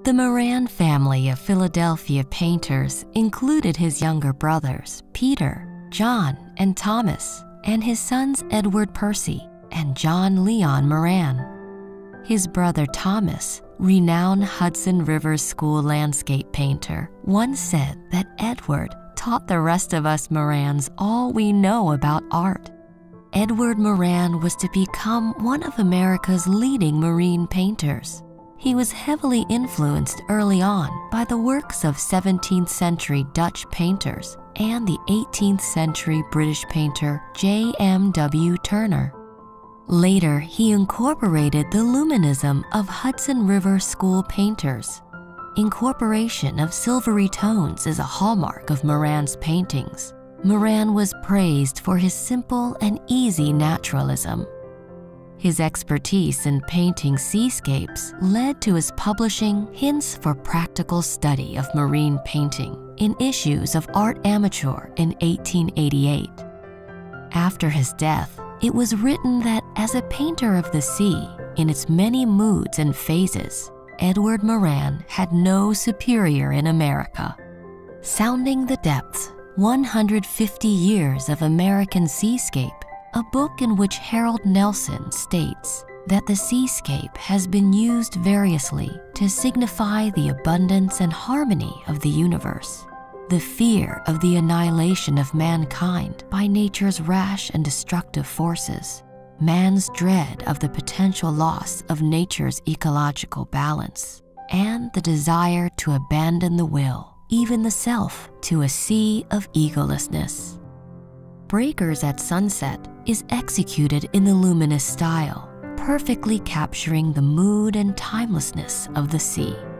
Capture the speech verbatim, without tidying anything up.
The Moran family of Philadelphia painters included his younger brothers, Peter, John, and Thomas, and his sons Edward Percy and John Leon Moran. His brother Thomas, renowned Hudson River School landscape painter, once said that Edward taught the rest of us Morans all we know about art. Edward Moran was to become one of America's leading marine painters. He was heavily influenced early on by the works of seventeenth century Dutch painters and the eighteenth century British painter J M W Turner. Later, he incorporated the luminism of Hudson River School painters. Incorporation of silvery tones is a hallmark of Moran's paintings. Moran was praised for his simple and easy naturalism. His expertise in painting seascapes led to his publishing Hints for Practical Study of Marine Painting in issues of Art Amateur in eighteen eighty-eight. After his death, it was written that as a painter of the sea, in its many moods and phases, Edward Moran had no superior in America. Sounding the Depths, one hundred fifty Years of American Seascape, a book in which Harold Nelson states that the seascape has been used variously to signify the abundance and harmony of the universe, the fear of the annihilation of mankind by nature's rash and destructive forces, man's dread of the potential loss of nature's ecological balance, and the desire to abandon the will, even the self, to a sea of egolessness. Breakers at Sunset is executed in the luminist style, perfectly capturing the mood and timelessness of the sea.